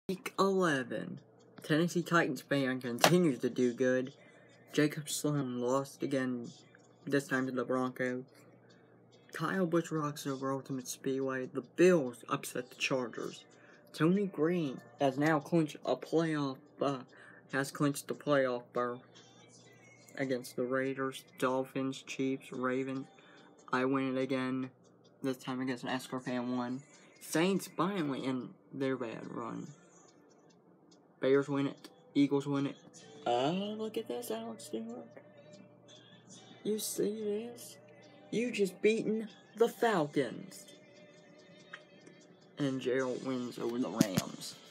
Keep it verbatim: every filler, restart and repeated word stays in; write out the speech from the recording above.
Week eleven. Tennessee Titans fan continues to do good. Jacob Sloan lost again, this time to the Broncos. Kyle Busch rocks over Ultimate Speedway. The Bills upset the Chargers. Tony Green has now clinched a playoff, uh, has clinched the playoff berth against the Raiders, Dolphins, Chiefs, Ravens. I win it again, this time against an Esker fan one. Saints finally in their bad run. Bears win it. Eagles win it. Oh, look at this, Alex Stewart. You see this? You just beaten the Falcons. And Gerald wins over the Rams.